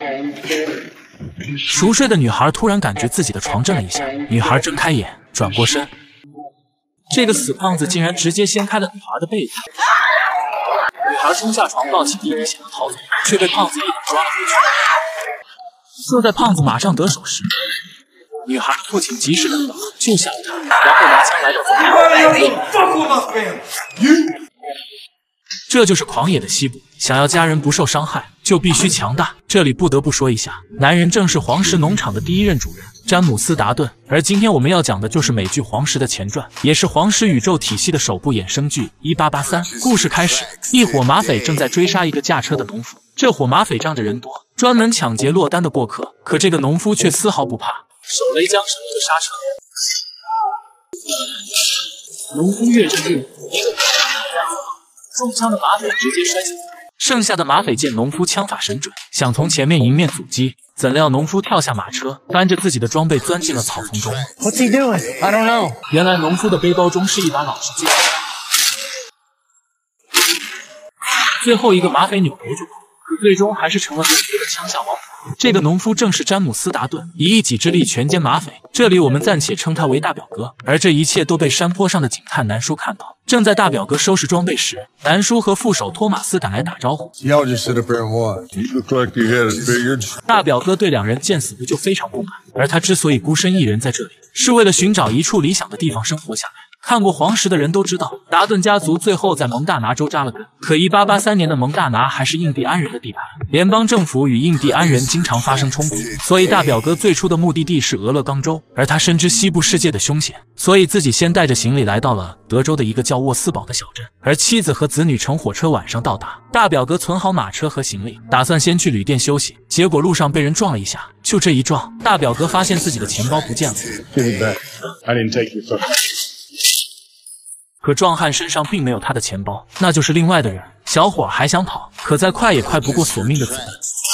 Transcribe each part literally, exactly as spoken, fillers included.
熟睡的女孩突然感觉自己的床震了一下，女孩睁开眼，转过身，这个死胖子竟然直接掀开了女孩的被子。女孩冲下床，抱起弟弟想要逃走，却被胖子一把抓了回去。就在胖子马上得手时，女孩的父亲及时赶到，救下了她，然后拿枪来到自己。这就是狂野的西部，想要家人不受伤害，就必须强大。这里不得不说一下，男人正是黄石农场的第一任主人詹姆斯·达顿。而今天我们要讲的就是美剧《黄石》的前传，也是黄石宇宙体系的首部衍生剧。一八八三，故事开始，一伙马匪正在追杀一个驾车的农夫。这伙马匪仗着人多，专门抢劫落单的过客。可这个农夫却丝毫不怕，手雷将手的刹车。农夫越震越火，一个中枪的马匪直接摔下来，剩下的马匪见农夫枪法神准，想从前面迎面阻击，怎料农夫跳下马车，搬着自己的装备钻进了草丛中。What's he doing? I don't know. 原来农夫的背包中是一把老式剑。最后一个马匪扭头就跑，可最终还是成了农夫的枪下亡魂。这个农夫正是詹姆斯·达顿，以一己之力全歼马匪。这里我们暂且称他为大表哥。而这一切都被山坡上的警探南叔看到。正在大表哥收拾装备时，南叔和副手托马斯赶来打招呼。大表哥对两人见死不救非常不满，而他之所以孤身一人在这里，是为了寻找一处理想的地方生活下来。看过黄石的人都知道，达顿家族最后在蒙大拿州扎了根。可一八八三年的蒙大拿还是印第安人的地盘，联邦政府与印第安人经常发生冲突，所以大表哥最初的目的地是俄勒冈州。而他深知西部世界的凶险，所以自己先带着行李来到了德州的一个叫沃斯堡的小镇，而妻子和子女乘火车晚上到达。大表哥存好马车和行李，打算先去旅店休息，结果路上被人撞了一下。就这一撞，大表哥发现自己的钱包不见了。可壮汉身上并没有他的钱包，那就是另外的人。小伙还想跑，可再快也快不过索命的子弹。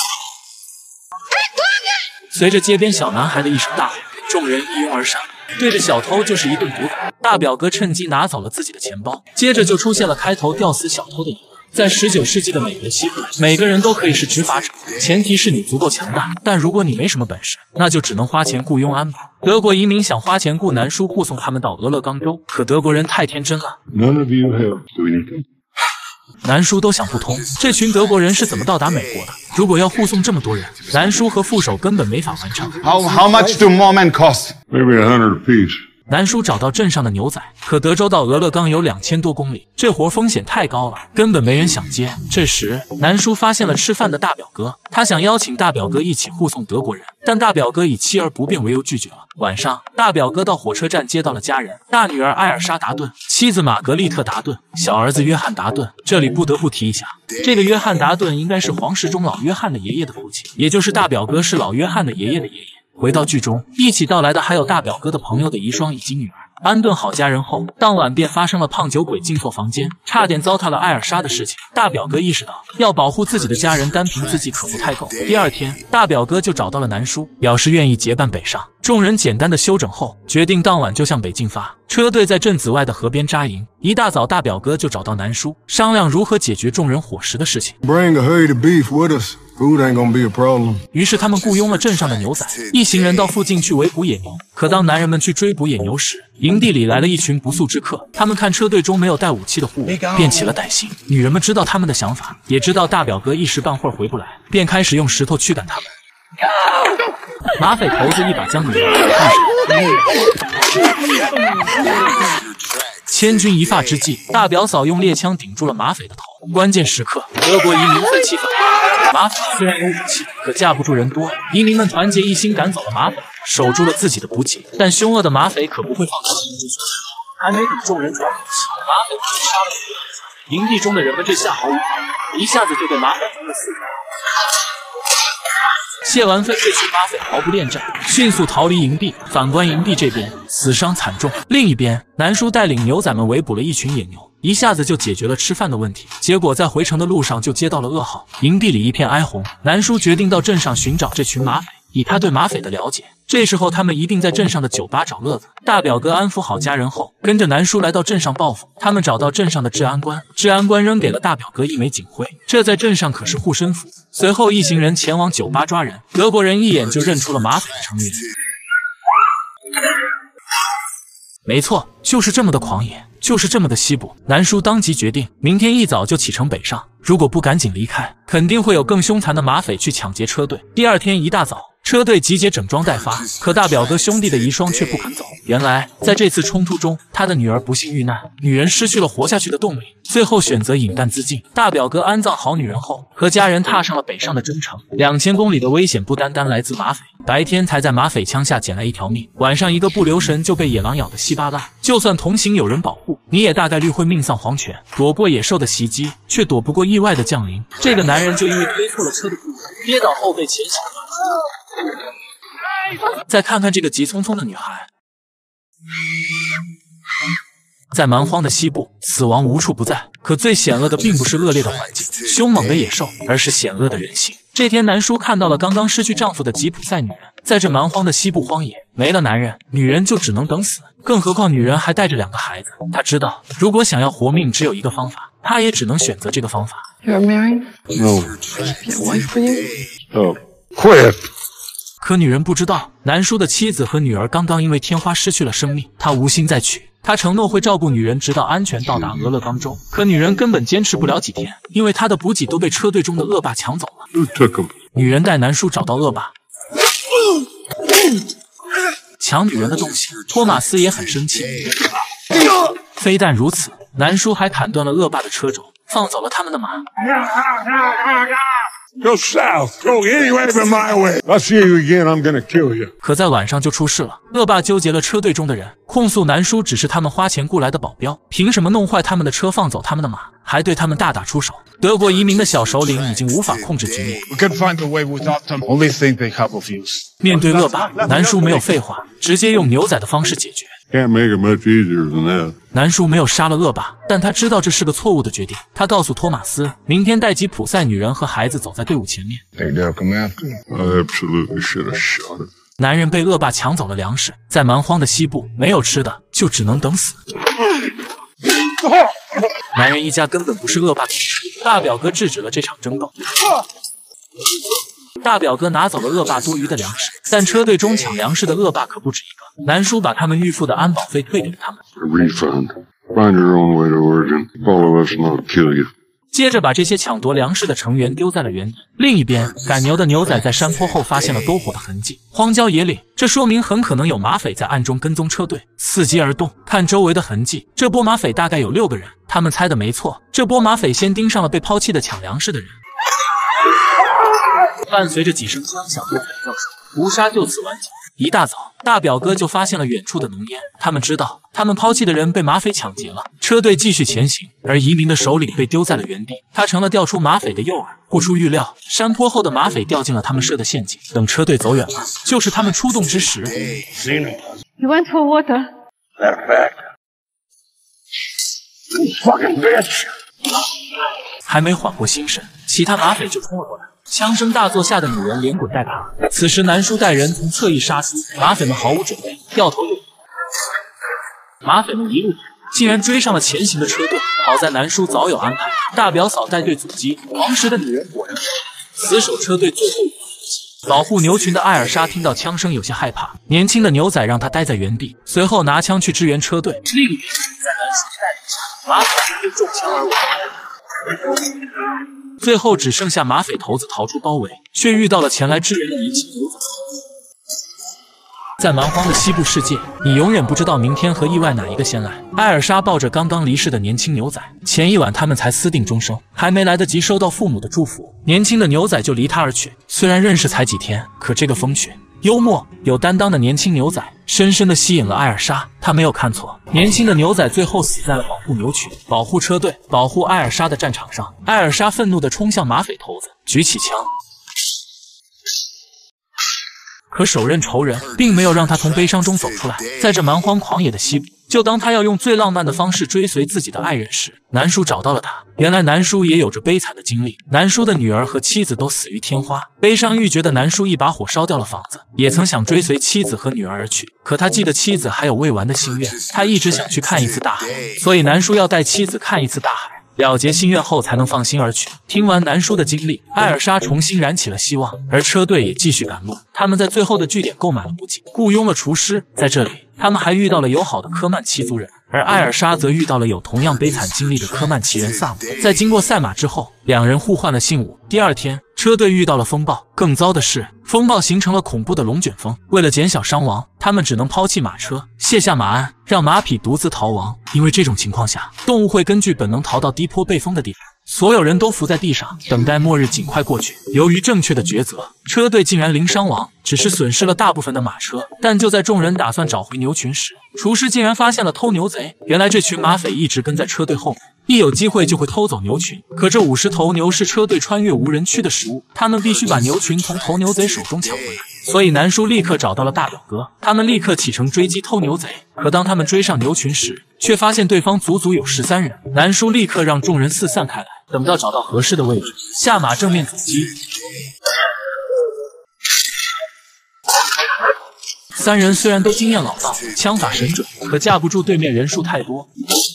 随着街边小男孩的一声大喊，众人一拥而上，对着小偷就是一顿毒打。大表哥趁机拿走了自己的钱包，接着就出现了开头吊死小偷的一幕。在十九世纪的美国西部，每个人都可以是执法者，前提是你足够强大。但如果你没什么本事，那就只能花钱雇佣安保。德国移民想花钱雇南叔护送他们到俄勒冈州，可德国人太天真了。None of you have anything. 南叔都想不通，这群德国人是怎么到达美国的？如果要护送这么多人，南叔和副手根本没法完成。 How how much do more men cost? Maybe a hundred apiece. 南叔找到镇上的牛仔，可德州到俄勒冈有两千多公里，这活风险太高了，根本没人想接。这时，南叔发现了吃饭的大表哥，他想邀请大表哥一起护送德国人，但大表哥以锲而不变为由拒绝了。晚上，大表哥到火车站接到了家人，大女儿艾尔莎·达顿，妻子玛格丽特·达顿，小儿子约翰·达顿。这里不得不提一下，这个约翰·达顿应该是黄石中老约翰的爷爷的父亲，也就是大表哥是老约翰的爷爷的爷爷。回到剧中，一起到来的还有大表哥的朋友的遗孀以及女儿。安顿好家人后，当晚便发生了胖酒鬼进错房间，差点糟蹋了艾尔莎的事情。大表哥意识到要保护自己的家人，单凭自己可不太够。第二天，大表哥就找到了南叔，表示愿意结伴北上。众人简单的休整后，决定当晚就向北进发。车队在镇子外的河边扎营。一大早，大表哥就找到南叔，商量如何解决众人伙食的事情。 Bring a herd of beef with us. Food ain't gonna be a problem. 于是他们雇佣了镇上的牛仔，一行人到附近去围捕野牛。可当男人们去追捕野牛时，营地里来了一群不速之客。他们看车队中没有带武器的护卫，便起了歹心。女人们知道他们的想法，也知道大表哥一时半会儿回不来，便开始用石头驱赶他们。马匪头子一把将女人按上。千钧一发之际，大表嫂用猎枪顶住了马匪的头。关键时刻，德国移民奋起反抗。马匪虽然有武器，可架不住人多。移民们团结一心赶走了马匪，守住了自己的补给。但凶恶的马匪可不会放弃这局。还没等众人喘口气，马匪就杀了人。营地中的人们这下毫无防备，一下子就被马匪轰了四个。泄完愤，这群马匪毫不恋战，迅速逃离营地。反观营地这边，死伤惨重。另一边，南叔带领牛仔们围捕了一群野牛，一下子就解决了吃饭的问题。结果在回程的路上就接到了噩耗，营地里一片哀鸿。南叔决定到镇上寻找这群马匪。 以他对马匪的了解，这时候他们一定在镇上的酒吧找乐子。大表哥安抚好家人后，跟着南叔来到镇上报复。他们找到镇上的治安官，治安官扔给了大表哥一枚警徽，这在镇上可是护身符。随后一行人前往酒吧抓人，德国人一眼就认出了马匪的成员。没错，就是这么的狂野，就是这么的西部。南叔当即决定，明天一早就启程北上，如果不赶紧离开，肯定会有更凶残的马匪去抢劫车队。第二天一大早，车队集结，整装待发，可大表哥兄弟的遗孀却不肯走。原来，在这次冲突中，他的女儿不幸遇难，女人失去了活下去的动力，最后选择饮弹自尽。大表哥安葬好女人后，和家人踏上了北上的征程。两千公里的危险不单单来自马匪，白天才在马匪枪下捡来一条命，晚上一个不留神就被野狼咬得稀巴烂。就算同行有人保护，你也大概率会命丧黄泉。躲过野兽的袭击，却躲不过意外的降临。这个男人就因为推错了车的部位，跌倒后被前行再看看这个急匆匆的女孩，在蛮荒的西部，死亡无处不在。可最险恶的并不是恶劣的环境、凶猛的野兽，而是险恶的人性。这天，南叔看到了刚刚失去丈夫的吉普赛女人。在这蛮荒的西部荒野，没了男人，女人就只能等死。更何况女人还带着两个孩子。他知道，如果想要活命，只有一个方法，他也只能选择这个方法。 You're married? No. Get a wife for you? Oh, quit. 可女人不知道，南叔的妻子和女儿刚刚因为天花失去了生命，他无心再娶。他承诺会照顾女人，直到安全到达俄勒冈州。可女人根本坚持不了几天，因为她的补给都被车队中的恶霸抢走了。 Who took him? 女人带南叔找到恶霸，抢女人的东西。托马斯也很生气。非但如此，南叔还砍断了恶霸的车轴，放走了他们的马。 Go south. Go anywhere but my way. If I see you again, I'm gonna kill you. 可在晚上就出事了，恶霸纠结了车队中的人，控诉南叔只是他们花钱雇来的保镖，凭什么弄坏他们的车，放走他们的马，还对他们大打出手。德国移民的小首领已经无法控制局面。 We can find a way without them. Only thing they have of use. 面对恶霸，南叔没有废话，直接用牛仔的方式解决。 Can't make it much easier than that. 南叔没有杀了恶霸，但他知道这是个错误的决定。他告诉托马斯，明天带吉普赛女人和孩子走在队伍前面。 Think they'll come after you? I absolutely should have shot him. 男人被恶霸抢走了粮食，在蛮荒的西部，没有吃的，就只能等死。男人一家根本不是恶霸的对手，大表哥制止了这场争斗。大表哥拿走了恶霸多余的粮食，但车队中抢粮食的恶霸可不止一个。南叔把他们预付的安保费退给了他们。 A refund. Find your own way to Oregon. Follow us and I'll kill you. 接着把这些抢夺粮食的成员丢在了原地。另一边，赶牛的牛仔在山坡后发现了篝火的痕迹。荒郊野岭，这说明很可能有马匪在暗中跟踪车队，伺机而动。看周围的痕迹，这波马匪大概有六个人。他们猜的没错，这波马匪先盯上了被抛弃的抢粮食的人。伴随着几声枪响和惨叫声，屠杀就此完结。一大早，大表哥就发现了远处的浓烟，他们知道他们抛弃的人被马匪抢劫了。车队继续前行，而移民的首领被丢在了原地，他成了调出马匪的诱饵。不出预料，山坡后的马匪掉进了他们设的陷阱。等车队走远了，就是他们出动之时。 You went for water? That back. You fucking bitch. 还没缓过心神，其他马匪就冲了过来。枪声大作，吓得女人连滚带爬。此时南叔带人从侧翼杀出，马匪们毫无准备，掉头就跑。马匪们一路竟然追上了前行的车队。好在南叔早有安排，大表嫂带队阻击。王石的女人果然死守车队最后一个保护牛群的艾尔莎听到枪声有些害怕，年轻的牛仔让他待在原地，随后拿枪去支援车队。另一边，在南叔带领下，马匪因中枪而亡。最后只剩下马匪头子逃出包围，却遇到了前来支援的年轻牛仔。在蛮荒的西部世界，你永远不知道明天和意外哪一个先来。艾尔莎抱着刚刚离世的年轻牛仔，前一晚他们才私定终生，还没来得及收到父母的祝福，年轻的牛仔就离他而去。虽然认识才几天，可这个风趣、幽默、有担当的年轻牛仔深深地吸引了艾尔莎。他没有看错，年轻的牛仔最后死在了保护牛群、保护车队、保护艾尔莎的战场上。艾尔莎愤怒地冲向马匪头子，举起枪。可手刃仇人并没有让他从悲伤中走出来。在这蛮荒狂野的西部， 就当他要用最浪漫的方式追随自己的爱人时，南叔找到了他。原来南叔也有着悲惨的经历，南叔的女儿和妻子都死于天花。悲伤欲绝的南叔一把火烧掉了房子，也曾想追随妻子和女儿而去，可他记得妻子还有未完的心愿，他一直想去看一次大海，所以南叔要带妻子看一次大海，了结心愿后才能放心而去。听完南叔的经历，艾尔莎重新燃起了希望，而车队也继续赶路。他们在最后的据点购买了补给，雇佣了厨师。在这里，他们还遇到了友好的科曼奇族人，而艾尔莎则遇到了有同样悲惨经历的科曼奇人萨姆。在经过赛马之后，两人互换了信物。第二天，车队遇到了风暴，更糟的是，风暴形成了恐怖的龙卷风。为了减小伤亡，他们只能抛弃马车，卸下马鞍，让马匹独自逃亡。因为这种情况下，动物会根据本能逃到低坡被风的地方。所有人都伏在地上，等待末日尽快过去。由于正确的抉择，车队竟然零伤亡，只是损失了大部分的马车。但就在众人打算找回牛群时，厨师竟然发现了偷牛贼。原来这群马匪一直跟在车队后面，一有机会就会偷走牛群。可这五十头牛是车队穿越无人区的食物，他们必须把牛群从头牛贼手中抢回来。所以南叔立刻找到了大表哥，他们立刻启程追击偷牛贼。可当他们追上牛群时，却发现对方足足有十三人。南叔立刻让众人四散开来，等到找到合适的位置，下马正面阻击。三人虽然都经验老道，枪法神准，可架不住对面人数太多。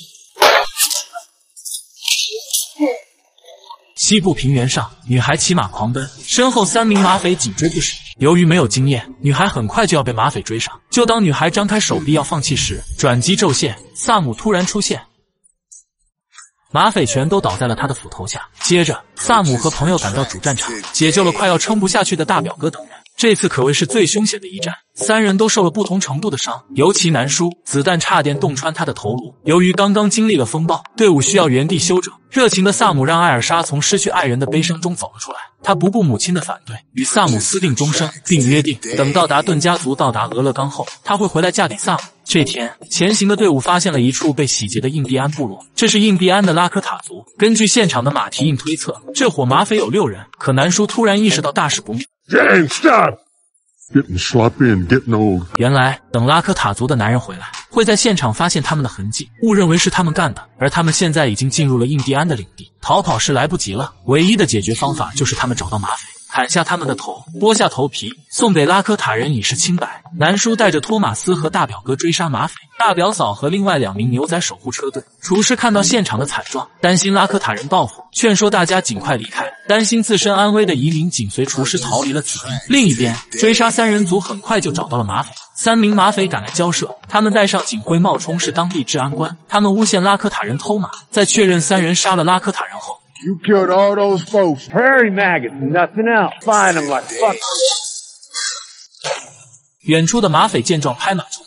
西部平原上，女孩骑马狂奔，身后三名马匪紧追不舍。由于没有经验，女孩很快就要被马匪追上。就当女孩张开手臂要放弃时，转机骤现，萨姆突然出现，马匪全都倒在了他的斧头下。接着，萨姆和朋友赶到主战场，解救了快要撑不下去的大表哥等人。这次可谓是最凶险的一战，三人都受了不同程度的伤，尤其南叔，子弹差点洞穿他的头颅。由于刚刚经历了风暴，队伍需要原地休整。热情的萨姆让艾尔莎从失去爱人的悲伤中走了出来，他不顾母亲的反对，与萨姆私定终生，并约定等到达顿家族到达俄勒冈后，他会回来嫁给萨姆。这天，前行的队伍发现了一处被洗劫的印第安部落，这是印第安的拉科塔族。根据现场的马蹄印推测，这伙马匪有六人。可南叔突然意识到大事不妙。 James, stop! Getting sloppy and getting old. 原来，等拉科塔族的男人回来，会在现场发现他们的痕迹，误认为是他们干的。而他们现在已经进入了印第安的领地，逃跑是来不及了。唯一的解决方法就是他们找到马匪，砍下他们的头，剥下头皮，送给拉科塔人以示清白。南叔带着托马斯和大表哥追杀马匪，大表嫂和另外两名牛仔守护车队。厨师看到现场的惨状，担心拉科塔人报复，劝说大家尽快离开。担心自身安危的移民紧随厨师逃离了此地。另一边，追杀三人组很快就找到了马匪。三名马匪赶来交涉，他们戴上警徽，冒充是当地治安官。他们诬陷拉科塔人偷马，在确认三人杀了拉科塔人后， You killed all those folks. Prairie maggots, nothing else. Find them like fuck. 远处的马匪见状拍马冲。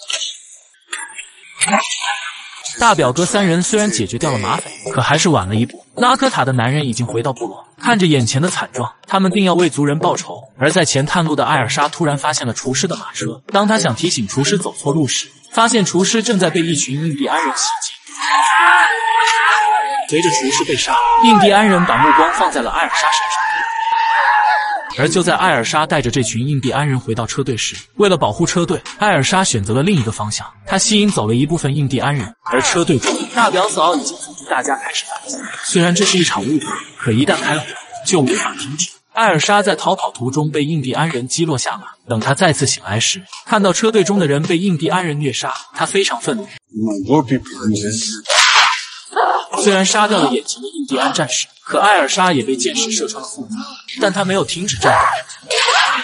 大表哥三人虽然解决掉了马匪，可还是晚了一步。拉科塔的男人已经回到部落，看着眼前的惨状，他们定要为族人报仇。而在前探路的艾尔莎突然发现了厨师的马车，当他想提醒厨师走错路时，发现厨师正在被一群印第安人袭击。随着厨师被杀，印第安人把目光放在了艾尔莎身上。而就在艾尔莎带着这群印第安人回到车队时，为了保护车队，艾尔莎选择了另一个方向，她吸引走了一部分印第安人。而车队中，大表嫂已经组织大家开始反击。虽然这是一场误会，可一旦开火，就无法停止。艾尔莎在逃跑途中被印第安人击落下马，等她再次醒来时，看到车队中的人被印第安人虐杀，她非常愤怒。虽然杀掉了眼前的印第安战士，可艾尔莎也被箭矢射穿了腹部，但她没有停止战斗。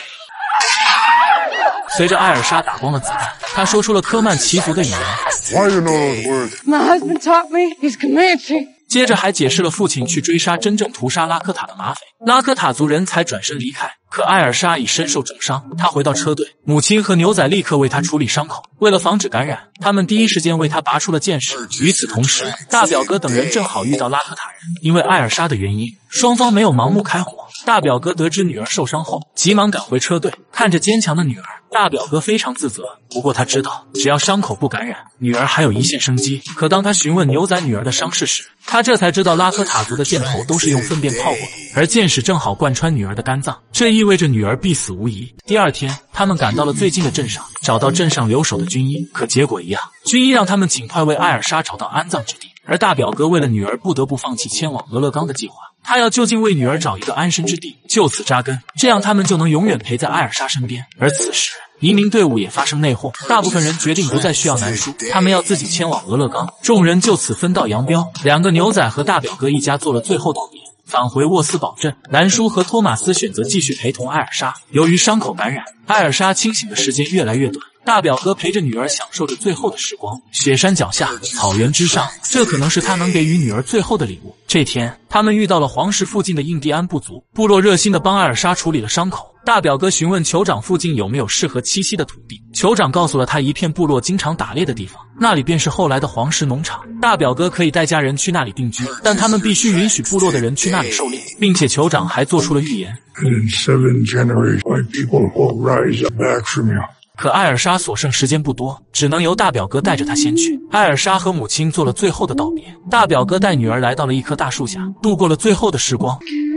随着艾尔莎打光了子弹，她说出了科曼奇族的语言。 Why you know those words? My husband taught me. He's Comanche. 接着还解释了父亲去追杀真正屠杀拉科塔的马匪，拉科塔族人才转身离开。可艾尔莎已身受重伤，她回到车队，母亲和牛仔立刻为她处理伤口。为了防止感染，他们第一时间为她拔出了箭矢。与此同时，大表哥等人正好遇到拉科塔人，因为艾尔莎的原因，双方没有盲目开火。大表哥得知女儿受伤后，急忙赶回车队，看着坚强的女儿，大表哥非常自责。不过他知道，只要伤口不感染，女儿还有一线生机。可当他询问牛仔女儿的伤势时，他这才知道拉科塔族的箭头都是用粪便泡过的，而箭矢正好贯穿女儿的肝脏，这意味着女儿必死无疑。第二天，他他们赶到了最近的镇上，找到镇上留守的军医，可结果一样，军医让他们尽快为艾尔莎找到安葬之地。而大表哥为了女儿，不得不放弃迁往俄勒冈的计划。他要就近为女儿找一个安身之地，就此扎根，这样他们就能永远陪在艾尔莎身边。而此时，移民队伍也发生内讧，大部分人决定不再需要南叔，他们要自己迁往俄勒冈。众人就此分道扬镳，两个牛仔和大表哥一家做了最后道别。返回沃斯堡镇，南叔和托马斯选择继续陪同艾尔莎。由于伤口感染，艾尔莎清醒的时间越来越短。大表哥陪着女儿享受着最后的时光，雪山脚下，草原之上，这可能是他能给予女儿最后的礼物。这天，他们遇到了黄石附近的印第安部族，部落热心地帮艾尔莎处理了伤口。大表哥询问酋长附近有没有适合栖息的土地，酋长告诉了他一片部落经常打猎的地方，那里便是后来的黄石农场。大表哥可以带家人去那里定居，但他们必须允许部落的人去那里狩猎，并且酋长还做出了预言 In seven generations, my people will rise up back from you. 可艾尔莎所剩时间不多，只能由大表哥带着她先去。艾尔莎和母亲做了最后的道别，大表哥带女儿来到了一棵大树下，度过了最后的时光。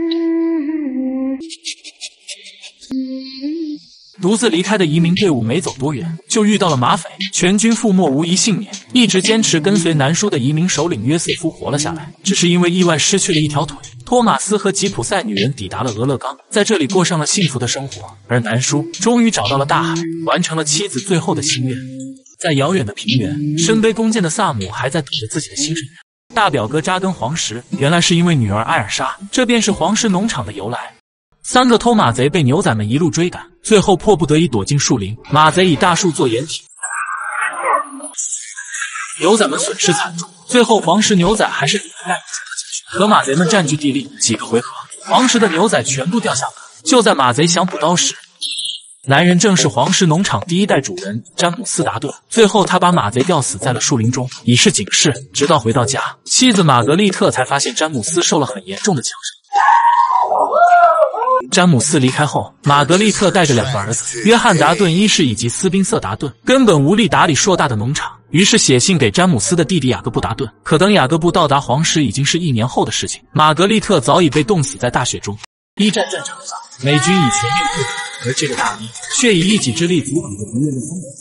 独自离开的移民队伍没走多远，就遇到了马匪，全军覆没，无一幸免。一直坚持跟随南叔的移民首领约瑟夫活了下来，只是因为意外失去了一条腿。托马斯和吉普赛女人抵达了俄勒冈，在这里过上了幸福的生活。而南叔终于找到了大海，完成了妻子最后的心愿。在遥远的平原，身背弓箭的萨姆还在等着自己的新生人。大表哥扎根黄石，原来是因为女儿艾尔莎，这便是黄石农场的由来。三个偷马贼被牛仔们一路追赶，最后迫不得已躲进树林。马贼以大树做掩体，牛仔们损失惨重。最后黄石牛仔还是抵赖不住了进去，和马贼们占据地利。几个回合，黄石的牛仔全部掉下了。就在马贼想补刀时，来人正是黄石农场第一代主人詹姆斯·达顿。最后他把马贼吊死在了树林中，以示警示。直到回到家，妻子玛格丽特才发现詹姆斯受了很严重的枪伤。詹姆斯离开后，玛格丽特带着两个儿子约翰·达顿一世以及斯宾瑟·达顿，根本无力打理硕大的农场，于是写信给詹姆斯的弟弟雅各布·达顿。可等雅各布到达黄石，已经是一年后的事情，玛格丽特早已被冻死在大雪中。一战战场上，美军以全面退守，而这个大兵却以一己之力阻挡着敌人的攻击。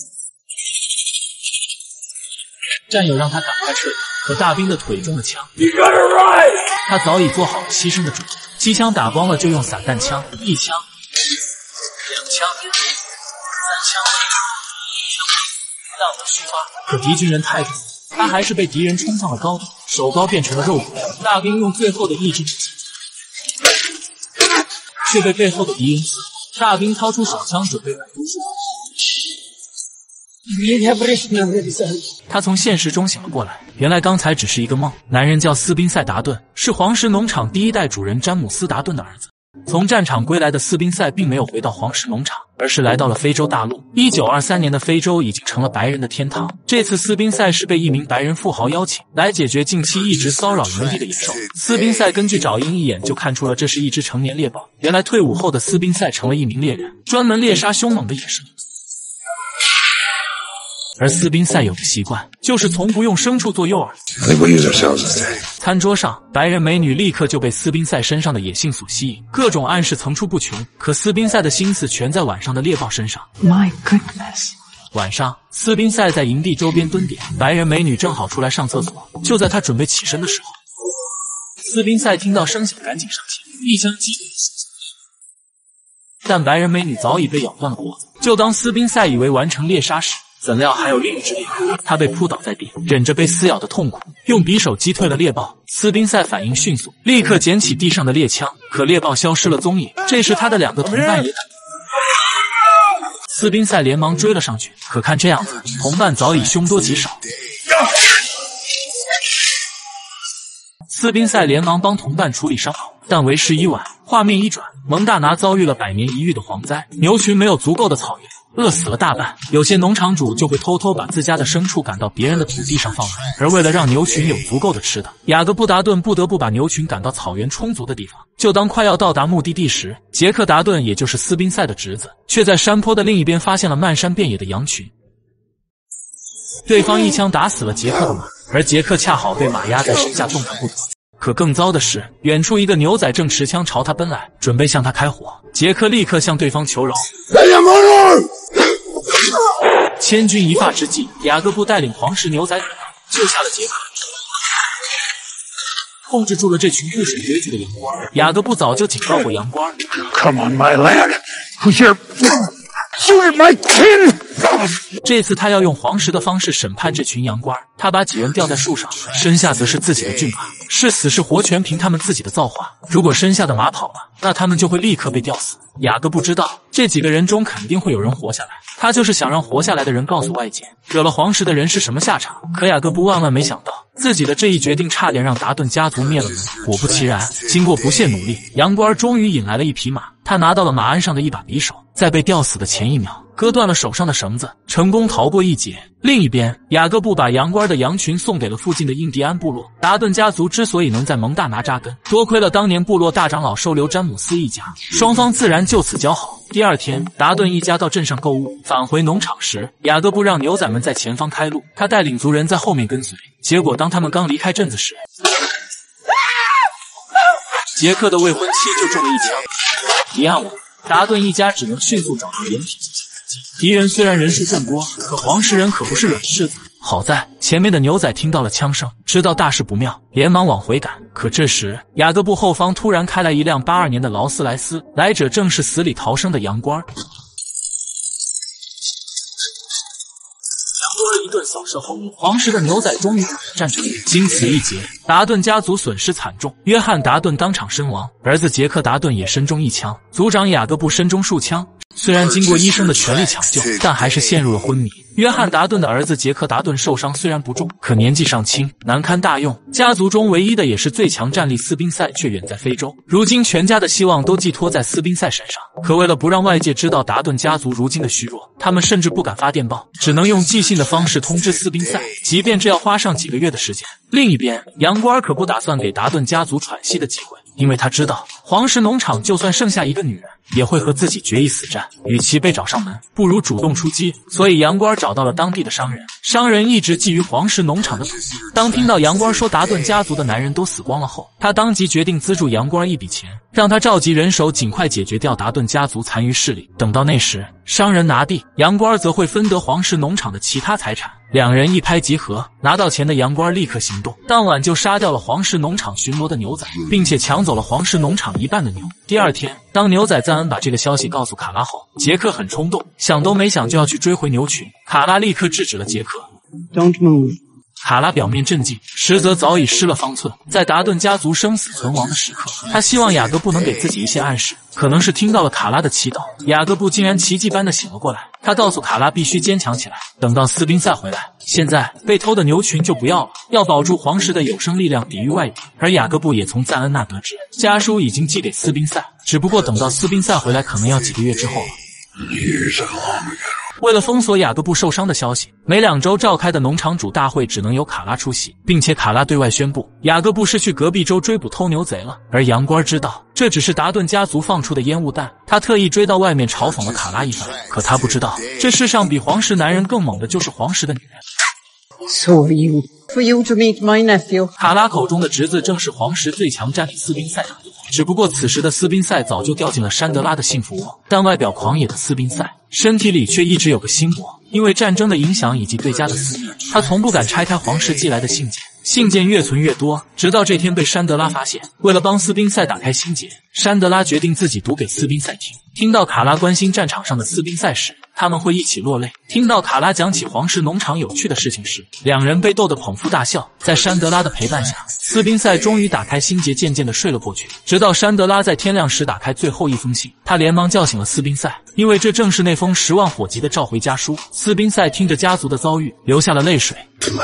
战友让他赶快撤离，可大兵的腿中的枪，他早已做好了牺牲的准备。机枪打光了，就用散弹枪，一枪、两枪、三枪，弹无虚发。可敌军人太多，他还是被敌人冲上了高地，手高变成了肉骨。大兵用最后的意志，却被背后的敌人刺。大兵掏出手枪，准备摆出手。他从现实中醒了过来，原来刚才只是一个梦。男人叫斯宾塞·达顿，是黄石农场第一代主人詹姆斯·达顿的儿子。从战场归来的斯宾塞并没有回到黄石农场，而是来到了非洲大陆。一九二三年的非洲已经成了白人的天堂。这次斯宾塞是被一名白人富豪邀请来解决近期一直骚扰营地的野兽。斯宾塞根据爪印一眼就看出了这是一只成年猎豹。原来退伍后的斯宾塞成了一名猎人，专门猎杀凶猛的野兽。而斯宾塞有个习惯，就是从不用牲畜做诱饵。餐桌上，白人美女立刻就被斯宾塞身上的野性所吸引，各种暗示层出不穷。可斯宾塞的心思全在晚上的猎豹身上。 My goodness！ 晚上，斯宾塞在营地周边蹲点，白人美女正好出来上厕所。就在他准备起身的时候，斯宾塞听到声响，赶紧上前，一枪击中了斯宾塞。但白人美女早已被咬断了脖子。就当斯宾塞以为完成猎杀时，怎料还有另一只猎豹，他被扑倒在地，忍着被撕咬的痛苦，用匕首击退了猎豹。斯宾塞反应迅速，立刻捡起地上的猎枪，可猎豹消失了踪影。这时他的两个同伴也赶到，斯宾塞连忙追了上去，可看这样子，同伴早已凶多吉少。斯宾塞连忙帮同伴处理伤口，但为时已晚。画面一转，蒙大拿遭遇了百年一遇的蝗灾，牛群没有足够的草原，饿死了大半。有些农场主就会偷偷把自家的牲畜赶到别人的土地上放养，而为了让牛群有足够的吃的，雅各布·达顿不得不把牛群赶到草原充足的地方。就当快要到达目的地时，杰克·达顿也就是斯宾塞的侄子，却在山坡的另一边发现了漫山遍野的羊群。对方一枪打死了杰克的马，而杰克恰好被马压在身下动弹不得。 可更糟的是，远处一个牛仔正持枪朝他奔来，准备向他开火。杰克立刻向对方求饶。千钧一发之际，雅各布带领黄石牛仔赶到，救下了杰克，控制住了这群不守规矩的洋官。雅各布早就警告过洋官 Come on, my lad. Who's here? Shoot my kin! 这次他要用黄石的方式审判这群洋官，他把几人吊在树上，身下则是自己的骏马，是死是活全凭他们自己的造化。如果身下的马跑了，那他们就会立刻被吊死。雅各布知道这几个人中肯定会有人活下来，他就是想让活下来的人告诉外界，惹了黄石的人是什么下场。可雅各布万万没想到，自己的这一决定差点让达顿家族灭了门。果不其然，经过不懈努力，洋官终于引来了一匹马，他拿到了马鞍上的一把匕首，在被吊死的前一秒割断了手上的绳子，成功逃过一劫。另一边，雅各布把洋官的羊群送给了附近的印第安部落。达顿家族之所以能在蒙大拿扎根，多亏了当年部落大长老收留詹姆斯一家，双方自然就此交好。第二天，达顿一家到镇上购物，返回农场时，雅各布让牛仔们在前方开路，他带领族人在后面跟随。结果当他们刚离开镇子时，杰克的未婚妻就中了一枪。一案完，达顿一家只能迅速找到掩体。敌人虽然人数众多，可黄石人可不是软柿子。好在前面的牛仔听到了枪声，知道大事不妙，连忙往回赶。可这时，雅各布后方突然开来一辆八二年的劳斯莱斯，来者正是死里逃生的洋官。一顿扫射后，黄石的牛仔终于战成。经此一劫，达顿家族损失惨重，约翰·达顿当场身亡，儿子杰克·达顿也身中一枪，族长雅各布身中数枪。虽然经过医生的全力抢救，但还是陷入了昏迷。约翰·达顿的儿子杰克·达顿受伤虽然不重，可年纪尚轻，难堪大用。家族中唯一的也是最强战力斯宾塞却远在非洲，如今全家的希望都寄托在斯宾塞身上。可为了不让外界知道达顿家族如今的虚弱，他们甚至不敢发电报，只能用寄信的方式通知斯宾塞，即便这要花上几个月的时间。另一边，杨官可不打算给达顿家族喘息的机会，因为他知道黄石农场就算剩下一个女人，也会和自己决一死战。与其被找上门，不如主动出击。所以杨官找到了当地的商人，商人一直觊觎黄石农场的土地。当听到杨官说达顿家族的男人都死光了后，他当即决定资助杨官一笔钱，让他召集人手尽快解决掉达顿家族残余势力。等到那时，商人拿地，杨官则会分得黄石农场的其他财产。两人一拍即合，拿到钱的杨官立刻行动，当晚就杀掉了黄石农场巡逻的牛仔，并且抢走了黄石农场一半的牛。第二天，当牛仔赞恩把这个消息告诉卡拉后，杰克很冲动，想都没想就要去追回牛群。卡拉立刻制止了杰克。 Don't move. 卡拉表面镇静，实则早已失了方寸。在达顿家族生死存亡的时刻，他希望雅各布能给自己一些暗示。可能是听到了卡拉的祈祷，雅各布竟然奇迹般的醒了过来。他告诉卡拉必须坚强起来，等到斯宾塞回来，现在被偷的牛群就不要了，要保住皇室的有生力量抵御外敌。而雅各布也从赞恩那得知，家书已经寄给斯宾塞，只不过等到斯宾塞回来，可能要几个月之后了。 为了封锁雅各布受伤的消息，每两周召开的农场主大会只能由卡拉出席，并且卡拉对外宣布，雅各布是去隔壁州追捕偷牛贼了。而杨官知道这只是达顿家族放出的烟雾弹，他特意追到外面嘲讽了卡拉一番。可他不知道，这世上比黄石男人更猛的就是黄石的女人。 So are you. For you to meet my nephew. 卡拉口中的侄子正是黄石最强战力斯宾塞。 只不过此时的斯宾塞早就掉进了山德拉的幸福窝，但外表狂野的斯宾塞身体里却一直有个心魔，因为战争的影响以及对家的思念，他从不敢拆开皇室寄来的信件。信件越存越多，直到这天被山德拉发现。为了帮斯宾塞打开心结，山德拉决定自己读给斯宾塞听。听到卡拉关心战场上的斯宾塞时，他们会一起落泪。听到卡拉讲起黄石农场有趣的事情时，两人被逗得捧腹大笑。在山德拉的陪伴下，斯宾塞终于打开心结，渐渐地睡了过去。直到山德拉在天亮时打开最后一封信，他连忙叫醒了斯宾塞，因为这正是那封十万火急的召回家书。斯宾塞听着家族的遭遇，流下了泪水。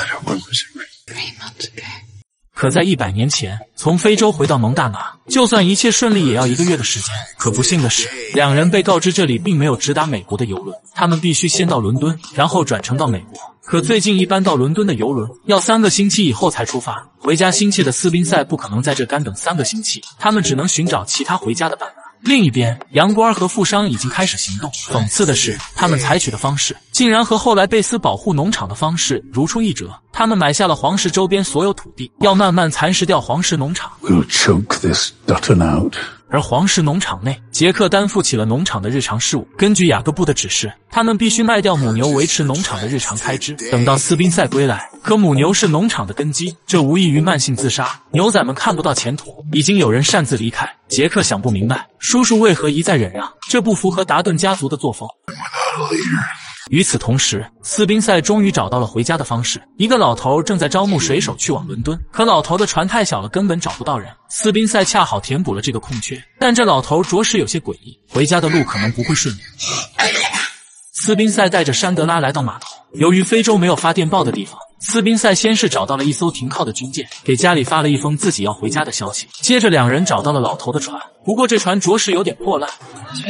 可在一百年前，从非洲回到蒙大拿，就算一切顺利，也要一个月的时间。可不幸的是，两人被告知这里并没有直达美国的邮轮，他们必须先到伦敦，然后转乘到美国。可最近一班到伦敦的邮轮要三个星期以后才出发，回家心切的斯宾塞不可能在这干等三个星期，他们只能寻找其他回家的办法。 另一边，杨官和富商已经开始行动。讽刺的是，他们采取的方式竟然和后来贝斯保护农场的方式如出一辙。他们买下了黄石周边所有土地，要慢慢蚕食掉黄石农场。 We'll choke this Dutton out. 而黄石农场内，杰克担负起了农场的日常事务。根据雅各布的指示，他们必须卖掉母牛维持农场的日常开支。等到斯宾塞归来，可母牛是农场的根基，这无异于慢性自杀。牛仔们看不到前途，已经有人擅自离开。杰克想不明白，叔叔为何一再忍让，这不符合达顿家族的作风。与此同时，斯宾塞终于找到了回家的方式。一个老头正在招募水手去往伦敦，可老头的船太小了，根本找不到人。斯宾塞恰好填补了这个空缺，但这老头着实有些诡异，回家的路可能不会顺利。斯宾塞带着山德拉来到码头，由于非洲没有发电报的地方，斯宾塞先是找到了一艘停靠的军舰，给家里发了一封自己要回家的消息。接着两人找到了老头的船，不过这船着实有点破烂。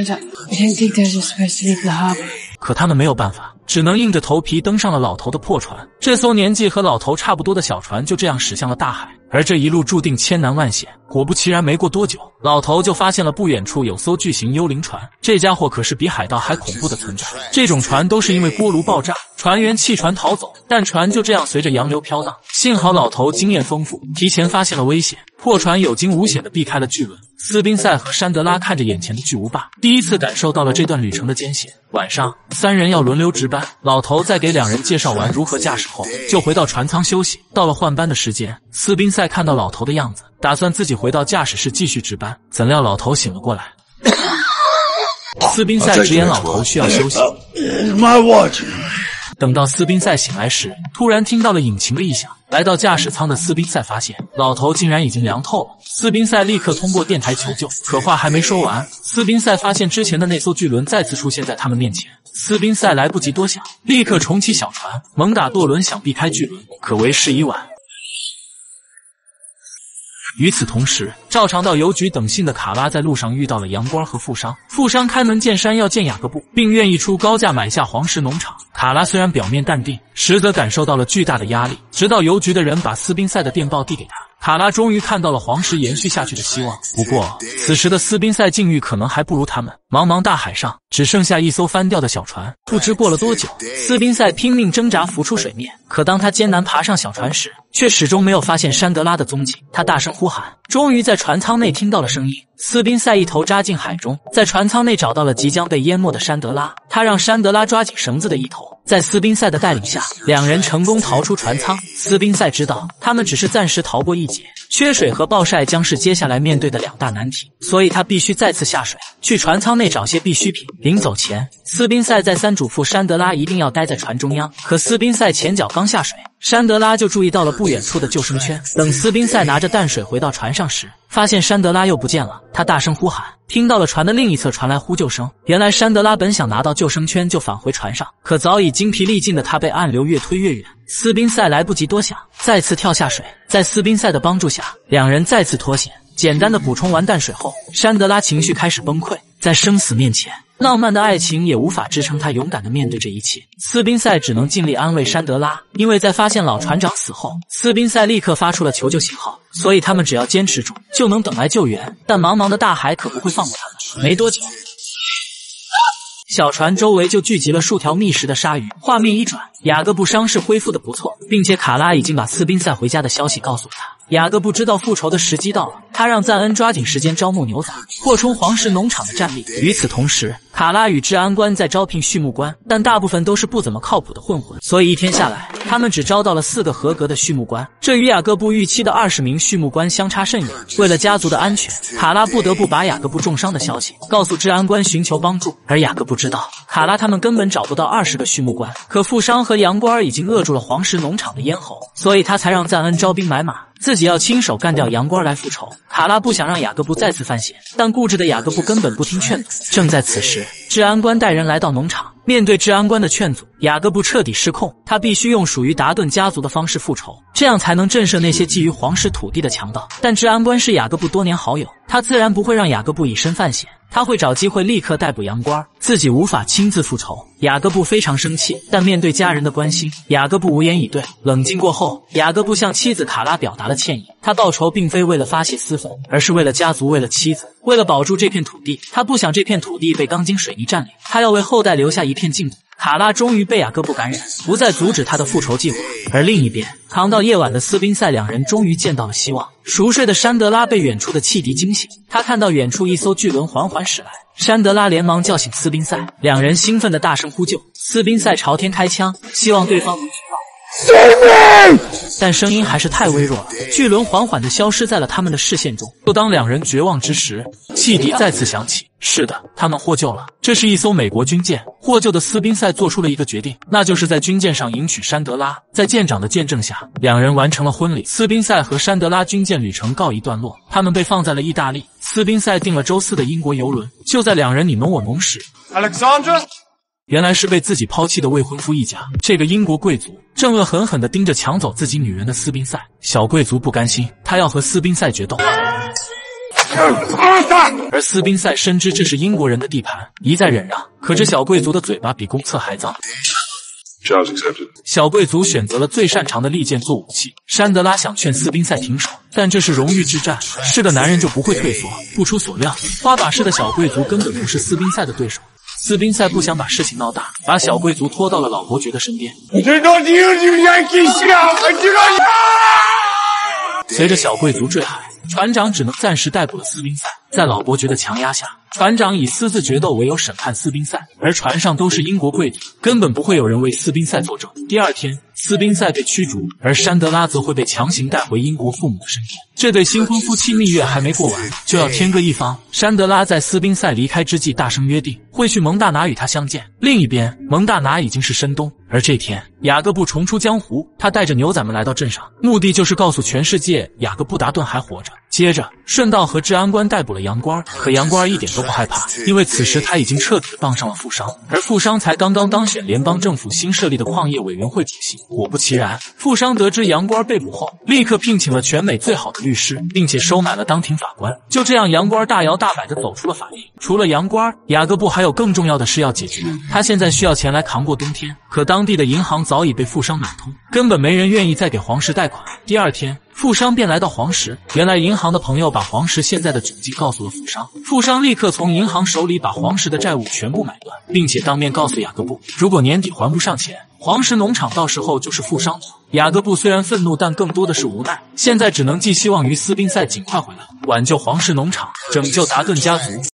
可他们没有办法，只能硬着头皮登上了老头的破船。这艘年纪和老头差不多的小船就这样驶向了大海，而这一路注定千难万险。果不其然，没过多久，老头就发现了不远处有艘巨型幽灵船，这家伙可是比海盗还恐怖的存在。这种船都是因为锅炉爆炸，船员弃船逃走，但船就这样随着洋流飘荡。幸好老头经验丰富，提前发现了危险，破船有惊无险地避开了巨轮。斯宾塞和山德拉看着眼前的巨无霸，第一次感受到了这段旅程的艰险。晚上，三人要轮流值班，老头在给两人介绍完如何驾驶后，就回到船舱休息。到了换班的时间，斯宾塞看到老头的样子，打算自己回到驾驶室继续值班，怎料老头醒了过来。斯宾塞直言老头需要休息。 My watch. 等到斯宾塞醒来时，突然听到了引擎的异响。来到驾驶舱的斯宾塞发现老头竟然已经凉透了。斯宾塞立刻通过电台求救，可话还没说完，斯宾塞发现之前的那艘巨轮再次出现在他们面前。斯宾塞来不及多想，立刻重启小船，猛打舵轮想避开巨轮，可为时已晚。与此同时，照常到邮局等信的卡拉在路上遇到了杨官和富商。富商开门见山要见雅各布，并愿意出高价买下黄石农场。卡拉虽然表面淡定，实则感受到了巨大的压力。直到邮局的人把斯宾塞的电报递给他，卡拉终于看到了黄石延续下去的希望。不过，此时的斯宾塞境遇可能还不如他们。茫茫大海上，只剩下一艘翻掉的小船。不知过了多久，斯宾塞拼命挣扎浮出水面，可当他艰难爬上小船时，却始终没有发现山德拉的踪迹。他大声呼喊，终于在船舱内听到了声音。斯宾塞一头扎进海中，在船舱内找到了即将被淹没的山德拉。他让山德拉抓紧绳子的一头，在斯宾塞的带领下，两人成功逃出船舱。斯宾塞知道他们只是暂时逃过一劫，缺水和暴晒将是接下来面对的两大难题，所以他必须再次下水，去船舱内找些必需品。临走前，斯宾塞再三嘱咐山德拉一定要待在船中央，可斯宾塞前脚刚下水，山德拉就注意到了不远处的救生圈。等斯宾塞拿着淡水回到船上时，发现山德拉又不见了。他大声呼喊，听到了船的另一侧传来呼救声。原来山德拉本想拿到救生圈就返回船上，可早已精疲力尽的他被暗流越推越远。斯宾塞来不及多想，再次跳下水。在斯宾塞的帮助下，两人再次脱险。简单的补充完淡水后，山德拉情绪开始崩溃。在生死面前，浪漫的爱情也无法支撑他勇敢地面对这一切。斯宾塞只能尽力安慰山德拉，因为在发现老船长死后，斯宾塞立刻发出了求救信号，所以他们只要坚持住，就能等来救援。但茫茫的大海可不会放过他们。没多久，小船周围就聚集了数条觅食的鲨鱼。画面一转，雅各布伤势恢复得不错，并且卡拉已经把斯宾塞回家的消息告诉了他。雅各布知道复仇的时机到了，他让赞恩抓紧时间招募牛仔，扩充黄石农场的战力。与此同时，卡拉与治安官在招聘畜牧官，但大部分都是不怎么靠谱的混混，所以一天下来，他们只招到了四个合格的畜牧官，这与雅各布预期的二十名畜牧官相差甚远。为了家族的安全，卡拉不得不把雅各布重伤的消息告诉治安官寻求帮助，而雅各布知道卡拉他们根本找不到二十个畜牧官，可富商和杨官已经扼住了黄石农场的咽喉，所以他才让赞恩招兵买马，自己要亲手干掉杨官来复仇。卡拉不想让雅各布再次犯险，但固执的雅各布根本不听劝阻。正在此时，治安官带人来到农场，面对治安官的劝阻，雅各布彻底失控。他必须用属于达顿家族的方式复仇，这样才能震慑那些觊觎黄石土地的强盗。但治安官是雅各布多年好友，他自然不会让雅各布以身犯险。 他会找机会立刻逮捕杨官，自己无法亲自复仇。雅各布非常生气，但面对家人的关心，雅各布无言以对。冷静过后，雅各布向妻子卡拉表达了歉意。他报仇并非为了发泄私愤，而是为了家族，为了妻子，为了保住这片土地。他不想这片土地被钢筋水泥占领，他要为后代留下一片净土。卡拉终于被雅各布感染，不再阻止他的复仇计划。而另一边，扛到夜晚的斯宾塞两人终于见到了希望。熟睡的山德拉被远处的汽笛惊醒，他看到远处一艘巨轮缓缓驶来。山德拉连忙叫醒斯宾塞，两人兴奋地大声呼救。斯宾塞朝天开枪，希望对方能听到，但声音还是太微弱了。巨轮缓缓地消失在了他们的视线中。就当两人绝望之时，汽笛再次响起。是的，他们获救了。这是一艘美国军舰。获救的斯宾塞做出了一个决定，那就是在军舰上迎娶山德拉。在舰长的见证下，两人完成了婚礼。斯宾塞和山德拉军舰旅程告一段落，他们被放在了意大利。斯宾塞订了周四的英国游轮。就在两人你侬我侬时， Alexandra? 原来是被自己抛弃的未婚夫一家。这个英国贵族正恶狠狠地盯着抢走自己女人的斯宾塞。小贵族不甘心，他要和斯宾塞决斗。而斯宾塞深知这是英国人的地盘，一再忍让。可这小贵族的嘴巴比公厕还脏。小贵族选择了最擅长的利剑做武器。山德拉想劝斯宾塞停手，但这是荣誉之战，是个男人就不会退缩。不出所料，花把式的小贵族根本不是斯宾塞的对手。斯宾塞不想把事情闹大，把小贵族拖到了老伯爵的身边。随着小贵族坠海，船长只能暂时逮捕了斯宾塞。在老伯爵的强压下，船长以私自决斗为由审判斯宾塞，而船上都是英国贵族，根本不会有人为斯宾塞作证。第二天，斯宾塞被驱逐，而山德拉则会被强行带回英国父母的身边。这对新婚夫妻蜜月还没过完，就要天各一方。山德拉在斯宾塞离开之际大声约定，会去蒙大拿与他相见。另一边，蒙大拿已经是深冬，而这天，雅各布重出江湖，他带着牛仔们来到镇上，目的就是告诉全世界雅各布达顿还活着。接着，顺道和治安官逮捕了杨官，可杨官一点都不害怕，因为此时他已经彻底地傍上了富商，而富商才刚刚当选联邦政府新设立的矿业委员会主席。果不其然，富商得知杨官被捕后，立刻聘请了全美最好的律师，并且收买了当庭法官。就这样，杨官大摇大摆地走出了法庭。除了杨官，雅各布还有更重要的事要解决，他现在需要钱来扛过冬天，可当地的银行早已被富商买通，根本没人愿意再给黄石贷款。第二天，富商便来到黄石，原来银行的朋友把黄石现在的窘境告诉了富商，富商立刻从银行手里把黄石的债务全部买断，并且当面告诉雅各布，如果年底还不上钱，黄石农场到时候就是富商的。雅各布虽然愤怒，但更多的是无奈，现在只能寄希望于斯宾塞尽快回来，挽救黄石农场，拯救达顿家族。